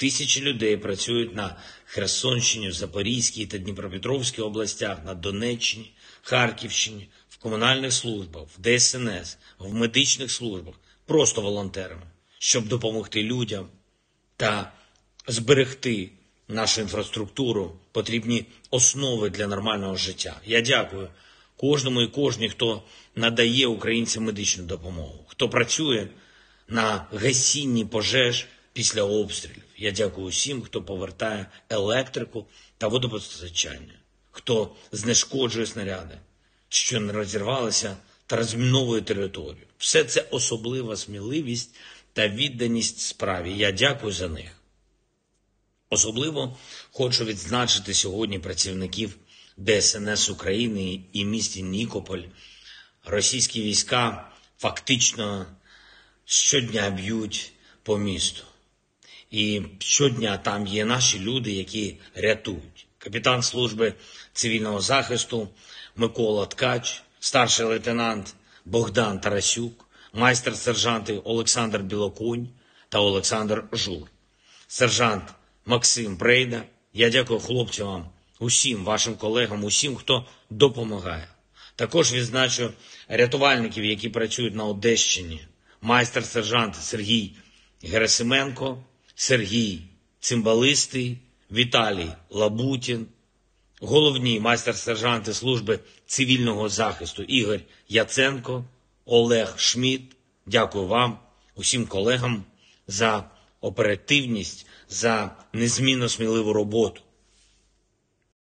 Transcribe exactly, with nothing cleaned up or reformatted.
Тисячі людей працюють на Херсонщині, в Запорізькій та Дніпропетровській областях, на Донеччині, Харківщині, в комунальних службах, в Де Ес Ен Ес, в медичних службах, просто волонтерами, щоб допомогти людям та зберегти нашу інфраструктуру, потрібні основи для нормального життя. Я дякую кожному і кожній, хто надає українцям медичну допомогу, хто працює на гасінні пожеж після обстрілів. Я дякую усім, хто повертає електрику та водопостачання, хто знешкоджує снаряди, що не розірвалися, та розміновує територію. Все це особлива сміливість та відданість справі. Я дякую за них. Особливо хочу відзначити сьогодні працівників Де Ес Ен Ес України і місті Нікополь. Російські війська фактично щодня б'ють по місту. І щодня там є наші люди, які рятують. Капітан служби цивільного захисту Микола Ткач, старший лейтенант Богдан Тарасюк, майстер-сержанти Олександр Білоконь та Олександр Жур, сержант Максим Брейда. Я дякую хлопцям, усім вашим колегам, усім, хто допомагає. Також відзначу рятувальників, які працюють на Одещині. Майстер-сержант Сергій Герасименко, Сергій Цимбалистий, Віталій Лабутін, головні майстер-сержанти служби цивільного захисту Ігор Яценко, Олег Шмідт. Дякую вам, усім колегам, за оперативність, за незмінно сміливу роботу.